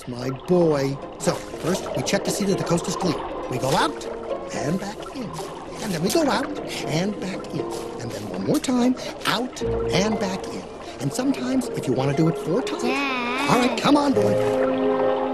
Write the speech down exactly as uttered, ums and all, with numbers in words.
That's my boy. So, first, we check to see that the coast is clear. We go out and back in. And then we go out and back in. And then one more time, out and back in. And sometimes, if you want to do it four times... Dad. All right, come on, boy.